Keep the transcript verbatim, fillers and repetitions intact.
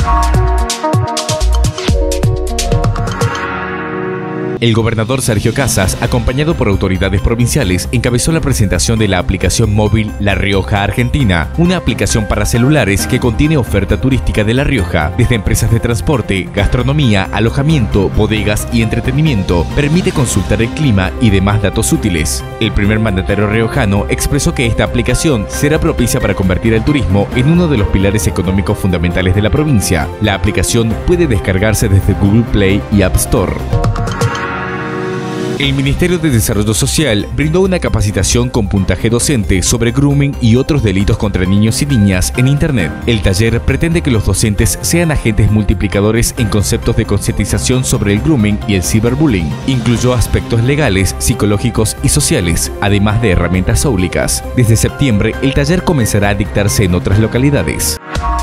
El gobernador Sergio Casas, acompañado por autoridades provinciales, encabezó la presentación de la aplicación móvil La Rioja Argentina, una aplicación para celulares que contiene oferta turística de La Rioja, desde empresas de transporte, gastronomía, alojamiento, bodegas y entretenimiento. Permite consultar el clima y demás datos útiles. El primer mandatario riojano expresó que esta aplicación será propicia para convertir el turismo en uno de los pilares económicos fundamentales de la provincia. La aplicación puede descargarse desde Google Play y App Store. El Ministerio de Desarrollo Social brindó una capacitación con puntaje docente sobre grooming y otros delitos contra niños y niñas en Internet. El taller pretende que los docentes sean agentes multiplicadores en conceptos de concientización sobre el grooming y el ciberbullying. Incluyó aspectos legales, psicológicos y sociales, además de herramientas áulicas. Desde septiembre, el taller comenzará a dictarse en otras localidades.